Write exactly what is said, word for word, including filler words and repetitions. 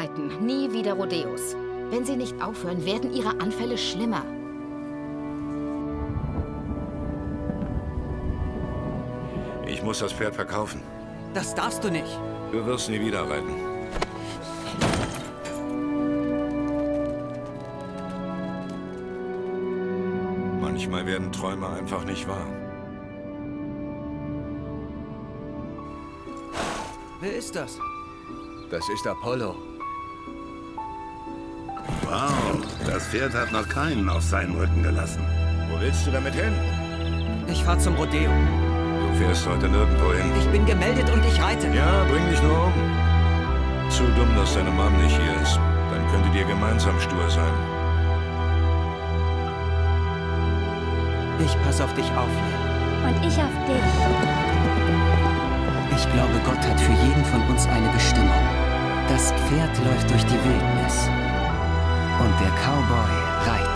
reiten, nie wieder Rodeos. Wenn Sie nicht aufhören, werden Ihre Anfälle schlimmer. Ich muss das Pferd verkaufen. Das darfst du nicht. Du wirst nie wieder reiten. Manchmal werden Träume einfach nicht wahr. Wer ist das? Das ist Apollo. Wow, das Pferd hat noch keinen auf seinen Rücken gelassen. Wo willst du damit hin? Ich fahr zum Rodeo. Du fährst heute nirgendwo hin. Ich bin gemeldet und ich reite. Ja, bring dich nur um. Zu dumm, dass deine Mom nicht hier ist. Dann könntet ihr gemeinsam stur sein. Ich pass auf dich auf, Lil. Und ich auf dich. Ich glaube, Gott hat für jeden von uns eine Bestimmung. Das Pferd läuft durch die Wildnis. Und der Cowboy reitet.